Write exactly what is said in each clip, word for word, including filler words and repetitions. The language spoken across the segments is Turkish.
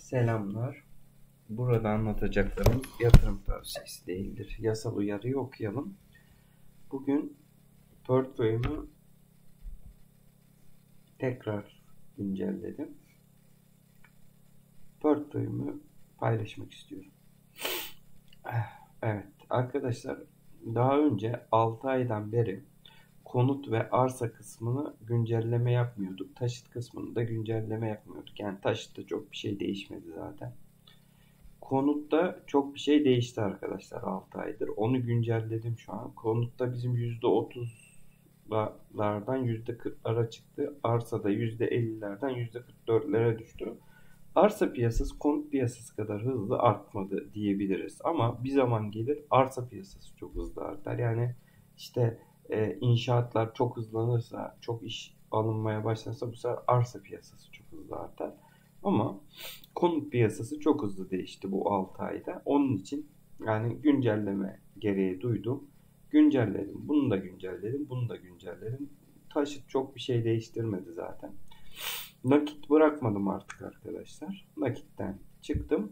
Selamlar. Burada anlatacaklarımız yatırım tavsiyesi değildir. Yasal uyarıyı okuyalım. Bugün portföyümü tekrar güncelledim. Portföyümü paylaşmak istiyorum. Evet arkadaşlar, daha önce altı aydan beri konut ve arsa kısmını güncelleme yapmıyorduk. Taşıt kısmını da güncelleme yapmıyorduk. Yani taşıtta çok bir şey değişmedi zaten. Konutta çok bir şey değişti arkadaşlar altı aydır. Onu güncelledim şu an. Konutta bizim yüzde otuzlardan yüzde kırklara çıktı. Arsada yüzde ellilerden yüzde kırk dörtlere düştü. Arsa piyasası konut piyasası kadar hızlı artmadı diyebiliriz. Ama bir zaman gelir arsa piyasası çok hızlı artar. Yani işte e, inşaatlar çok hızlanırsa, çok iş alınmaya başlarsa bu sefer arsa piyasası çok hızlı artar. Ama konut piyasası çok hızlı değişti bu altı ayda. Onun için yani güncelleme gereği duydum. Güncelledim. Bunu da güncelledim. Bunu da güncelledim. Taşıt çok bir şey değiştirmedi zaten. Nakit bırakmadım artık arkadaşlar. Nakitten çıktım.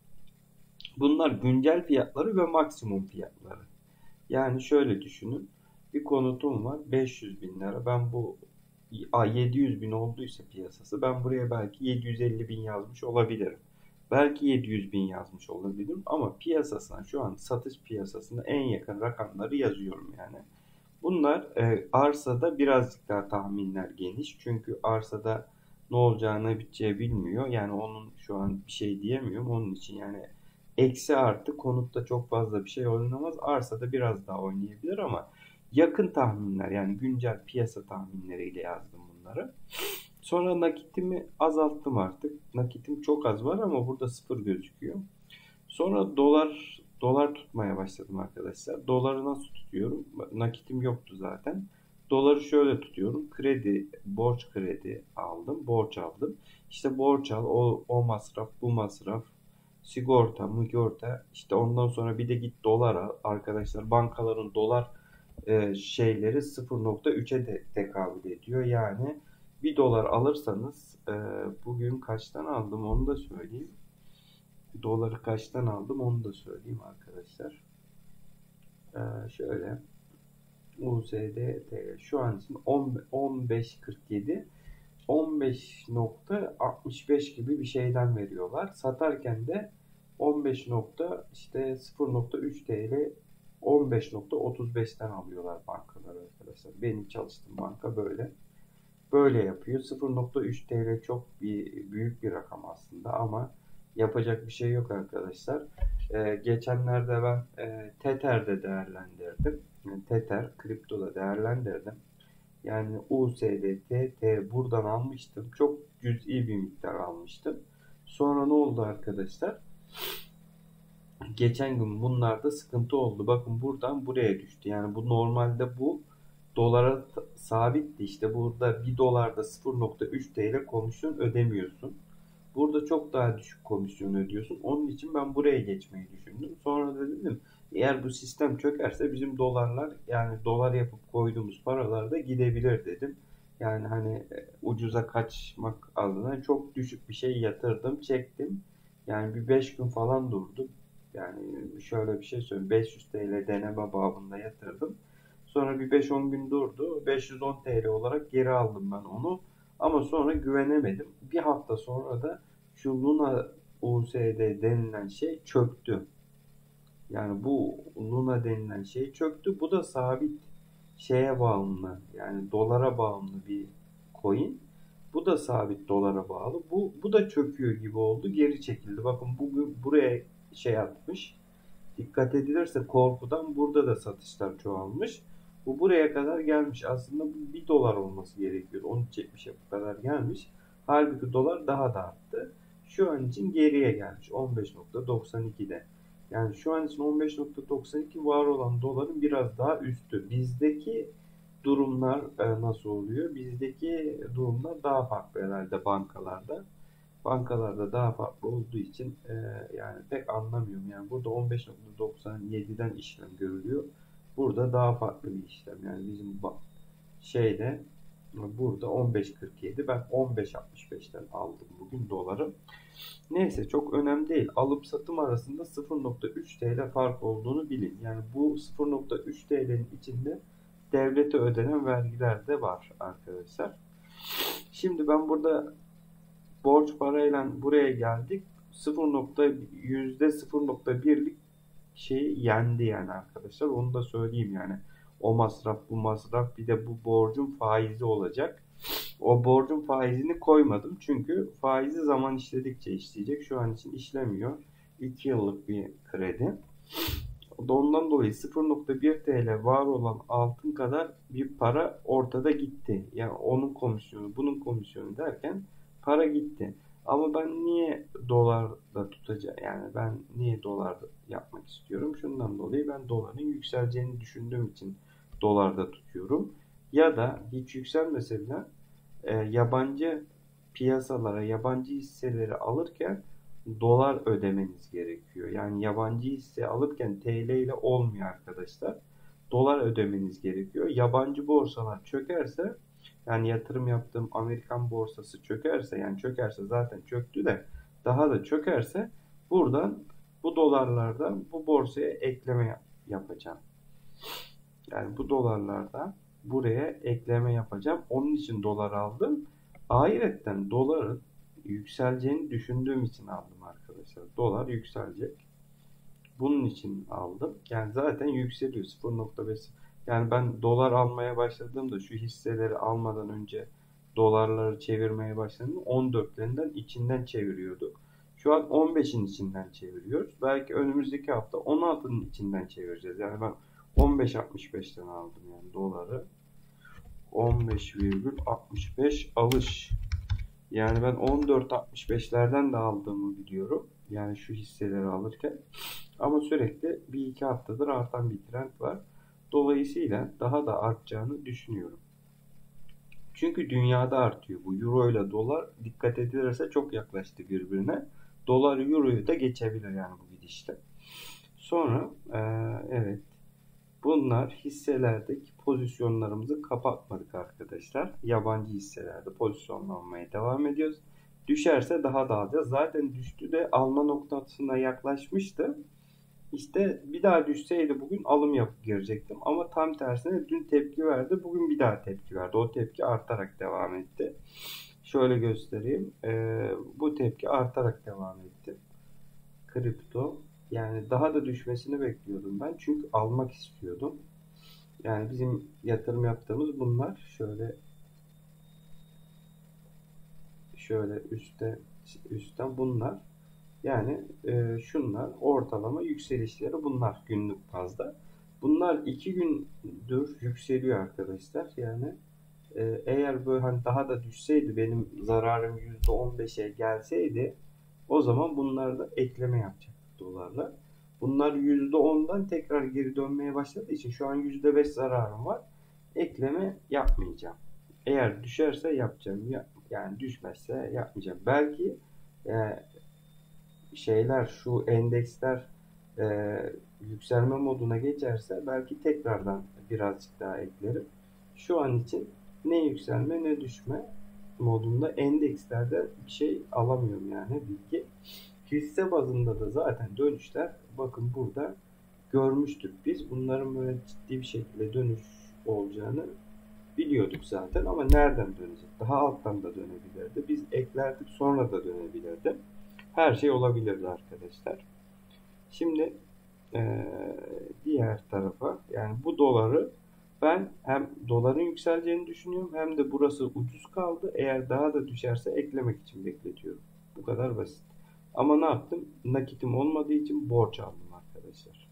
Bunlar güncel fiyatları ve maksimum fiyatları. Yani şöyle düşünün. Bir konutum var beş yüz bin lira. Ben bu yedi yüz bin olduysa piyasası, ben buraya belki yedi yüz elli bin yazmış olabilirim. Belki yedi yüz bin yazmış olabilirim ama piyasasına, şu an satış piyasasına en yakın rakamları yazıyorum yani. Bunlar e, arsada birazcık daha tahminler geniş. Çünkü arsada ne olacağını ne biteceği bilmiyor. Yani onun şu an bir şey diyemiyorum. Onun için yani eksi artı konutta çok fazla bir şey oynamaz. Arsada biraz daha oynayabilir ama yakın tahminler, yani güncel piyasa tahminleriyle yazdım bunları. Sonra nakitimi azalttım artık. Nakitim çok az var ama burada sıfır gözüküyor. Sonra dolar dolar tutmaya başladım arkadaşlar. Doları nasıl tutuyorum? Nakitim yoktu zaten. Doları şöyle tutuyorum. Kredi, borç kredi aldım. Borç aldım. İşte borç al, o, o masraf, bu masraf, sigorta, migorta. İşte ondan sonra bir de git dolar al. Arkadaşlar bankaların dolar e, şeyleri sıfır nokta üçe de tekabül ediyor. Yani bir dolar alırsanız e, bugün kaçtan aldım onu da söyleyeyim. Doları kaçtan aldım onu da söyleyeyim arkadaşlar. Ee, şöyle U S D T L şu an için on beş kırk yedi, on beş nokta altmış beş gibi bir şeyden veriyorlar. Satarken de on beş nokta işte sıfır nokta üç T L, on beş nokta otuz beşten alıyorlar bankalar arkadaşlar. Benim çalıştığım banka böyle. Böyle yapıyor. sıfır nokta üç T L çok bir büyük bir rakam aslında ama yapacak bir şey yok arkadaşlar. Ee, geçenlerde ben e, Tether'de değerlendirdim. Yani Tether kriptoda değerlendirdim. Yani U S D T T buradan almıştım. Çok cüz'i bir miktar almıştım. Sonra ne oldu arkadaşlar? Geçen gün bunlarda sıkıntı oldu. Bakın buradan buraya düştü. Yani bu normalde bu dolara sabitti. İşte burada bir dolarda sıfır nokta üç T L komisyon ödemiyorsun. Burada çok daha düşük komisyon ödüyorsun. Onun için ben buraya geçmeyi düşündüm. Sonra da dedim eğer bu sistem çökerse bizim dolarlar, yani dolar yapıp koyduğumuz paralar da gidebilir dedim. Yani hani e, ucuza kaçmak adına çok düşük bir şey yatırdım, çektim. Yani bir beş gün falan durdu. Yani şöyle bir şey söyleyeyim. beş yüz T L deneme babında yatırdım. Sonra bir beş on gün durdu. beş yüz on T L olarak geri aldım ben onu. Ama sonra güvenemedim. Bir hafta sonra da şu Luna U S D denilen şey çöktü. Yani bu Luna denilen şey çöktü. Bu da sabit şeye bağımlı. Yani dolara bağımlı bir coin. Bu da sabit dolara bağlı. Bu, bu da çöküyor gibi oldu. Geri çekildi. Bakın bugün buraya şey atmış. Dikkat edilirse korkudan burada da satışlar çoğalmış. Bu buraya kadar gelmiş. Aslında bu bir dolar olması gerekiyordu. on üç yetmişe bu kadar gelmiş. Halbuki dolar daha da arttı. Şu an için geriye gelmiş. on beş nokta doksan ikide. Yani şu an için on beş nokta doksan iki var olan doların biraz daha üstü. Bizdeki durumlar e, nasıl oluyor? Bizdeki durumlar daha farklı herhalde bankalarda. Bankalarda daha farklı olduğu için e, yani pek anlamıyorum. Yani burada on beş nokta doksan yediden işlem görülüyor. Burada daha farklı bir işlem. Yani bizim şeyde Burada on beş kırk yedi. Ben on beş altmış beşten aldım bugün doları. Neyse çok önemli değil. Alıp satım arasında sıfır nokta üç T L fark olduğunu bilin. Yani bu sıfır nokta üç T L'nin içinde devlete ödenen vergiler de var arkadaşlar. Şimdi ben burada borç parayla buraya geldik. sıfır, yüzde sıfır nokta birlik şeyi yendi yani arkadaşlar. Onu da söyleyeyim yani. O masraf, bu masraf, bir de bu borcun faizi olacak. O borcun faizini koymadım. Çünkü faizi zaman işledikçe işleyecek. Şu an için işlemiyor. iki yıllık bir kredi. Ondan dolayı sıfır nokta bir T L var olan altın kadar bir para ortada gitti. Yani onun komisyonu, bunun komisyonu derken para gitti. Ama ben niye dolarda tutacağım? Yani ben niye dolarda yapmak istiyorum? Şundan dolayı ben doların yükseleceğini düşündüğüm için dolarda tutuyorum. Ya da hiç yükselmese bile e, yabancı piyasalara, yabancı hisseleri alırken dolar ödemeniz gerekiyor. Yani yabancı hisse alırken T L ile olmuyor arkadaşlar. Dolar ödemeniz gerekiyor. Yabancı borsalar çökerse, yani yatırım yaptığım Amerikan borsası çökerse, yani çökerse zaten çöktü de daha da çökerse, buradan bu dolarlardan bu borsaya ekleme yap yapacağım. Yani bu dolarlardan buraya ekleme yapacağım. Onun için dolar aldım. Ayrıca doların yükseleceğini düşündüğüm için aldım arkadaşlar. Dolar yükselecek. Bunun için aldım. Yani zaten yükseliyor sıfır nokta beş. Yani ben dolar almaya başladığımda, şu hisseleri almadan önce dolarları çevirmeye başladığımda on dörtlerinden içinden çeviriyorduk. Şu an on beşin içinden çeviriyoruz. Belki önümüzdeki hafta on altının içinden çevireceğiz. Yani ben on beş altmış beşten aldım yani doları. on beş virgül altmış beş alış. Yani ben on dört altmış beşlerden de aldığımı biliyorum. Yani şu hisseleri alırken. Ama sürekli bir iki haftadır artan bir trend var. Dolayısıyla daha da artacağını düşünüyorum. Çünkü dünyada artıyor. Bu euro ile dolar dikkat edilirse çok yaklaştı birbirine. Dolar euroyu da geçebilir yani bu gidişte. Sonra e, evet, bunlar hisselerdeki pozisyonlarımızı kapatmadık arkadaşlar. Yabancı hisselerde pozisyonlanmaya devam ediyoruz. Düşerse daha da alacağız. Zaten düştü de alma noktasına yaklaşmıştı. İşte bir daha düşseydi bugün alım yapıp girecektim. Ama tam tersine dün tepki verdi. Bugün bir daha tepki verdi. O tepki artarak devam etti. Şöyle göstereyim. Ee, bu tepki artarak devam etti. Kripto. Yani daha da düşmesini bekliyordum ben. Çünkü almak istiyordum. Yani bizim yatırım yaptığımız bunlar. Şöyle şöyle üstte üstten bunlar. Yani e, şunlar ortalama yükselişleri, bunlar günlük bazda. Bunlar iki gündür yükseliyor arkadaşlar. Yani e, eğer böyle hani daha da düşseydi, benim zararım yüzde on beşe gelseydi, o zaman bunlar da ekleme yapacak dolarla. Bunlar yüzde ondan tekrar geri dönmeye başladığı için şu an yüzde beş zararım var. Ekleme yapmayacağım. Eğer düşerse yapacağım. Yani düşmezse yapmayacağım. Belki e, şeyler, şu endeksler e, yükselme moduna geçerse belki tekrardan birazcık daha eklerim. Şu an için ne yükselme ne düşme modunda, endekslerde bir şey alamıyorum yani, bilgi. Hisse bazında da zaten dönüşler, bakın burada görmüştük biz. Bunların böyle ciddi bir şekilde dönüş olacağını biliyorduk zaten, ama nereden dönecek? Daha alttan da dönebilirdi. Biz eklerdik, sonra da dönebilirdi. Her şey olabilirdi arkadaşlar. Şimdi e, diğer tarafa, yani bu doları ben hem doların yükseleceğini düşünüyorum, hem de burası ucuz kaldı. Eğer daha da düşerse eklemek için bekletiyorum. Bu kadar basit. Ama ne yaptım? Nakitim olmadığı için borç aldım arkadaşlar.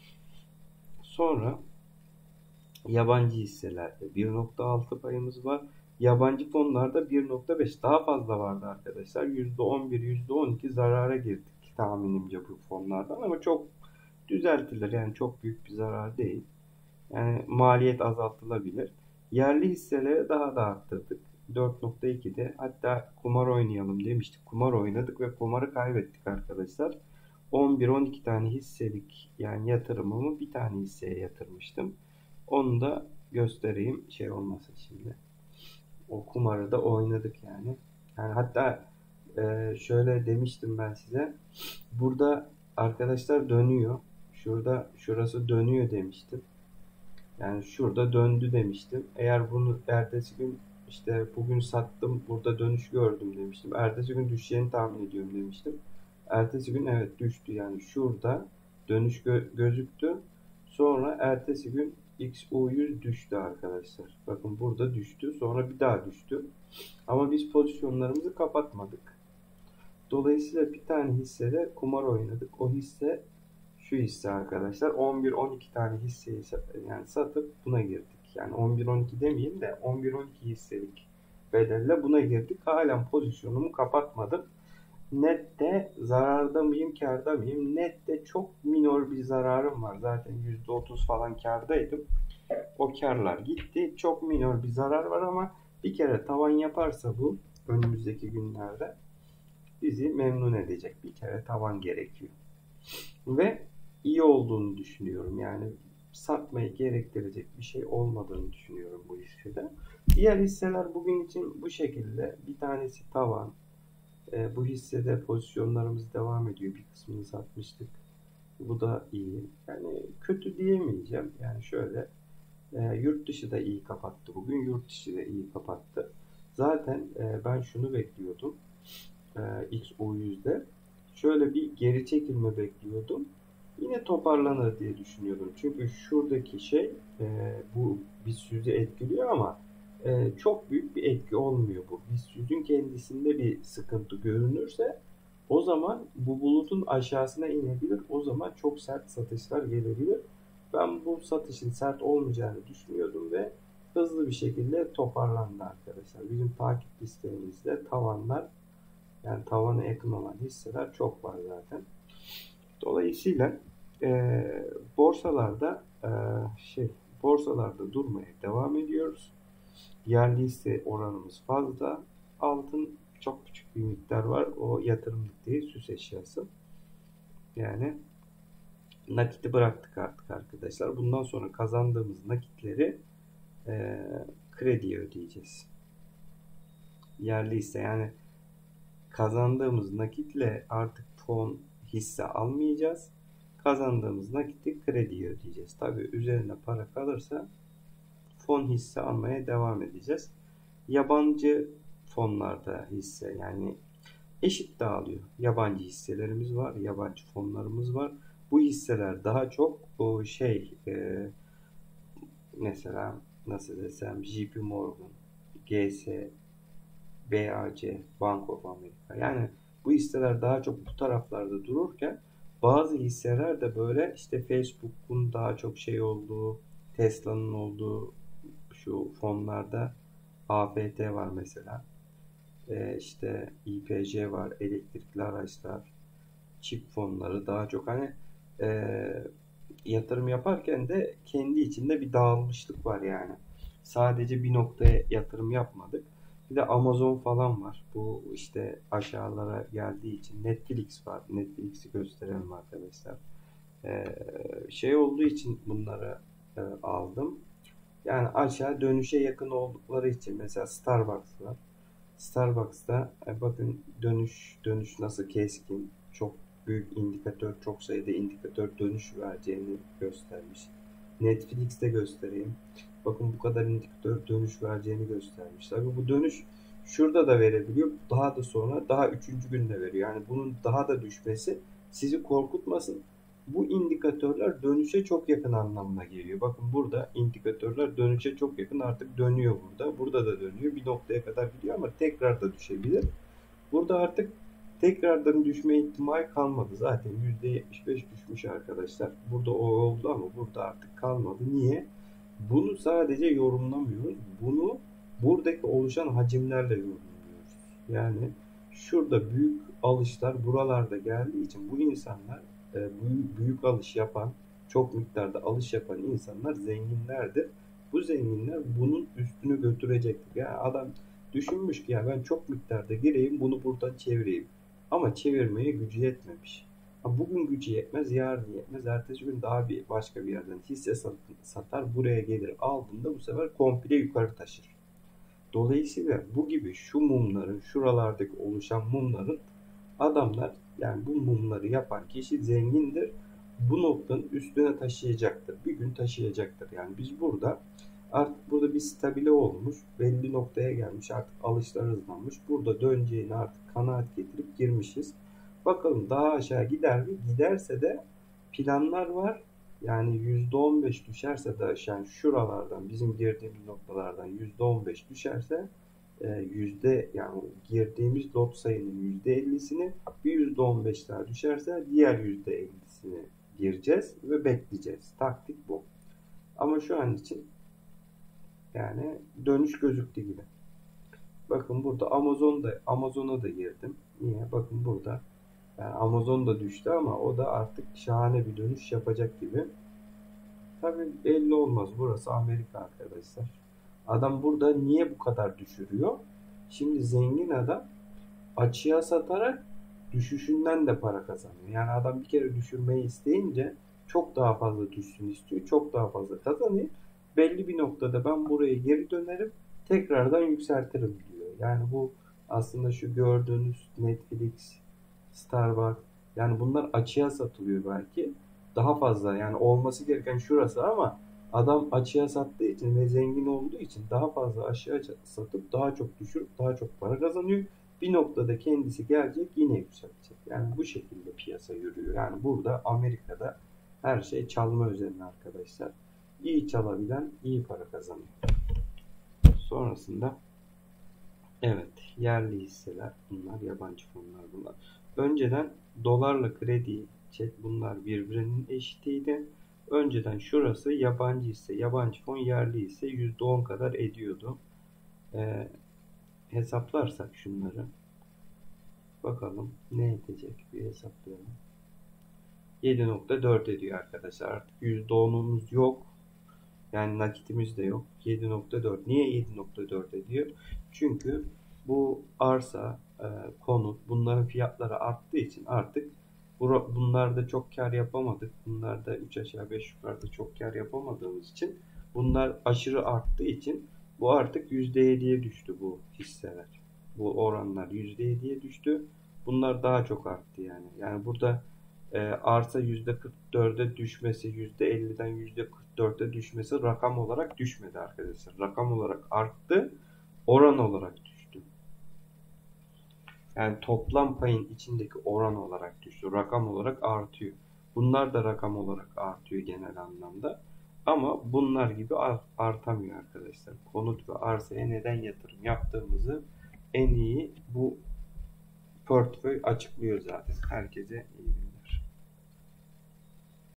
Sonra yabancı hisselerde bir nokta altı payımız var. Yabancı fonlarda bir nokta beş, daha fazla vardı arkadaşlar. yüzde on bir, yüzde on iki zarara girdik tahminimce bu fonlardan, ama çok düzeltilir. Yani çok büyük bir zarar değil. Yani maliyet azaltılabilir. Yerli hisselere daha da arttırdık. dört nokta ikide, hatta kumar oynayalım demiştik. Kumar oynadık ve kumarı kaybettik arkadaşlar. on bir on iki tane hisselik yani yatırımımı bir tane hisseye yatırmıştım. Onu da göstereyim şey olmasın şimdi. O kumarı da oynadık yani. Yani hatta e, şöyle demiştim ben size. Burada arkadaşlar dönüyor. Şurada şurası dönüyor demiştim. Yani şurada döndü demiştim. Eğer bunu ertesi gün işte bugün sattım burada dönüş gördüm demiştim. Ertesi gün düşeceğini tahmin ediyorum demiştim. Ertesi gün evet düştü yani şurada dönüş gö- gözüktü. Sonra ertesi gün X U yüz düştü arkadaşlar. Bakın burada düştü. Sonra bir daha düştü. Ama biz pozisyonlarımızı kapatmadık. Dolayısıyla bir tane hissede kumar oynadık. O hisse şu hisse arkadaşlar. on bir on iki tane hisseyi yani satıp buna girdik. Yani on bir on iki demeyeyim de on bir on iki hisselik bedelle buna girdik. Halen pozisyonumu kapatmadım. Nette zararda mıyım, kârda mıyım? Nette çok minor bir zararım var. Zaten yüzde otuz falan kârdaydım. O kârlar gitti. Çok minor bir zarar var ama bir kere tavan yaparsa bu önümüzdeki günlerde bizi memnun edecek. Bir kere tavan gerekiyor. Ve iyi olduğunu düşünüyorum. Yani satmayı gerektirecek bir şey olmadığını düşünüyorum bu hissede. Diğer hisseler bugün için bu şekilde. Bir tanesi tavan. E, bu hissede pozisyonlarımız devam ediyor. Bir kısmını satmıştık. Bu da iyi. Yani kötü diyemeyeceğim. Yani şöyle e, yurt dışı da iyi kapattı bugün. Yurt dışı da iyi kapattı. Zaten e, ben şunu bekliyordum. E, X U yüzde. Şöyle bir geri çekilme bekliyordum. Yine toparlanır diye düşünüyordum. Çünkü şuradaki şey e, bu BIST yüzü etkiliyor ama e, çok büyük bir etki olmuyor bu. BIST yüzün kendisinde bir sıkıntı görünürse o zaman bu bulutun aşağısına inebilir. O zaman çok sert satışlar gelebilir. Ben bu satışın sert olmayacağını düşünüyordum ve hızlı bir şekilde toparlandı arkadaşlar. Bizim takip listemizde tavanlar yani tavana yakın olan hisseler çok var zaten. Dolayısıyla e, borsalarda e, şey borsalarda durmaya devam ediyoruz. Yerli hisse oranımız fazla. Altın çok küçük bir miktar var. O yatırımlık değil, süs eşyası. Yani nakiti bıraktık artık arkadaşlar. Bundan sonra kazandığımız nakitleri e, krediye ödeyeceğiz. Yerli hisse yani kazandığımız nakitle artık fon hisse almayacağız. Kazandığımız nakiti krediye ödeyeceğiz. Tabii üzerine para kalırsa fon hisse almaya devam edeceğiz. Yabancı fonlarda hisse yani eşit dağılıyor. Yabancı hisselerimiz var, yabancı fonlarımız var. Bu hisseler daha çok o şey e, mesela nasıl desem J P Morgan, G S, B A C, Bank of America. Yani bu hisseler daha çok bu taraflarda dururken bazı hisseler de böyle işte Facebook'un daha çok şey olduğu, Tesla'nın olduğu şu fonlarda A F T var mesela. Ee, işte İ P C var, elektrikli araçlar, çip fonları daha çok hani e, yatırım yaparken de kendi içinde bir dağılmışlık var yani. Sadece bir noktaya yatırım yapmadık. Bir de Amazon falan var. Bu işte aşağılara geldiği için Netflix var. Netflix'i gösterelim arkadaşlar. Ee, şey olduğu için bunları e, aldım. Yani aşağı dönüşe yakın oldukları için mesela Starbucks var. Starbucks'ta e, bakın dönüş dönüş nasıl keskin, çok büyük indikatör, çok sayıda indikatör dönüş vereceğini göstermiş. Netflix'te göstereyim. Bakın bu kadar indikatör dönüş vereceğini göstermiş. Tabii bu dönüş şurada da verebiliyor. Daha da sonra daha üçüncü günde veriyor. Yani bunun daha da düşmesi sizi korkutmasın. Bu indikatörler dönüşe çok yakın anlamına geliyor. Bakın burada indikatörler dönüşe çok yakın artık dönüyor burada. Burada da dönüyor. Bir noktaya kadar gidiyor ama tekrar da düşebilir. Burada artık tekrardan düşme ihtimali kalmadı. Zaten yüzde yetmiş beş düşmüş arkadaşlar. Burada o oldu ama burada artık kalmadı. Niye? Bunu sadece yorumlamıyoruz. Bunu buradaki oluşan hacimlerle yorumluyoruz. Yani şurada büyük alışlar buralarda geldiği için bu insanlar e, büyük, büyük alış yapan, çok miktarda alış yapan insanlar zenginlerdir. Bu zenginler bunun üstünü götürecektir. Yani adam düşünmüş ki ya ben çok miktarda gireyim bunu buradan çevireyim. Ama çevirmeye gücü yetmemiş. Ha, bugün gücü yetmez, yarın yetmez. Ertesi gün daha bir başka bir yerden hisse satar, buraya gelir aldığında bu sefer komple yukarı taşır. Dolayısıyla bu gibi şu mumların, şuralardaki oluşan mumların adamlar, yani bu mumları yapan kişi zengindir. Bu noktanın üstüne taşıyacaktır. Bir gün taşıyacaktır. Yani biz burada artık burada bir stabile olmuş, belli noktaya gelmiş, artık alışlar hızlanmış. Burada döneceğini artık kanaat getirip girmişiz. Bakalım daha aşağı gider mi? Giderse de planlar var. Yani yüzde on beş düşerse de aşağı, şuralardan, bizim girdiğimiz noktalardan yüzde on beş düşerse e, yüzde yani girdiğimiz lot sayının yüzde ellisini, bir yüzde on beş daha düşerse diğer yüzde ellisini gireceğiz ve bekleyeceğiz. Taktik bu. Ama şu an için yani dönüş gözüktü gibi. Bakın burada Amazon'da Amazon'a da girdim. Niye? Bakın burada yani Amazon da düştü ama o da artık şahane bir dönüş yapacak gibi. Tabii belli olmaz. Burası Amerika arkadaşlar. Adam burada niye bu kadar düşürüyor? Şimdi zengin adam açığa satarak düşüşünden de para kazanıyor. Yani adam bir kere düşürmeyi isteyince çok daha fazla düşsün istiyor. Çok daha fazla kazanıyor. Belli bir noktada ben buraya geri dönerim, tekrardan yükseltirim diyor. Yani bu aslında şu gördüğünüz Netflix, Starbucks, yani bunlar açığa satılıyor belki. Daha fazla yani olması gereken şurası ama adam açığa sattığı için ve zengin olduğu için daha fazla aşağı satıp daha çok düşürüp daha çok para kazanıyor. Bir noktada kendisi gelecek, yine yükselecek. Yani bu şekilde piyasa yürüyor. Yani burada Amerika'da her şey çalma üzerine arkadaşlar. İyi çalabilen iyi para kazanıyor. Sonrasında evet, yerli hisseler bunlar, yabancı fonlar bunlar. Önceden dolarla kredi çek, bunlar birbirinin eşitiydi. Önceden şurası yabancı hisse, yabancı fon, yerli hisse yüzde on kadar ediyordu. Ee, hesaplarsak şunları, bakalım ne edecek, bir hesaplayalım. yedi nokta dört ediyor arkadaşlar. Artık yüzde onumuz yok. Yani nakitimiz de yok. yedi nokta dört. Niye yedi nokta dört ediyor? Çünkü bu arsa, e, konut, bunların fiyatları arttığı için artık bunlarda çok kar yapamadık. Bunlarda üç aşağı beş yukarıda çok kar yapamadığımız için, bunlar aşırı arttığı için bu artık yüzde yediye düştü bu hisseler. Bu oranlar yüzde yediye düştü. Bunlar daha çok arttı yani. Yani burada e, arsa yüzde kırk dörde düşmesi, yüzde elliden yüzde kırk dörde düşmesi rakam olarak düşmedi arkadaşlar. Rakam olarak arttı, oran olarak düştü. Yani toplam payın içindeki oran olarak düştü. Rakam olarak artıyor. Bunlar da rakam olarak artıyor genel anlamda. Ama bunlar gibi artamıyor arkadaşlar. Konut ve arsaya neden yatırım yaptığımızı en iyi bu portföy açıklıyor zaten. Herkese iyi günler.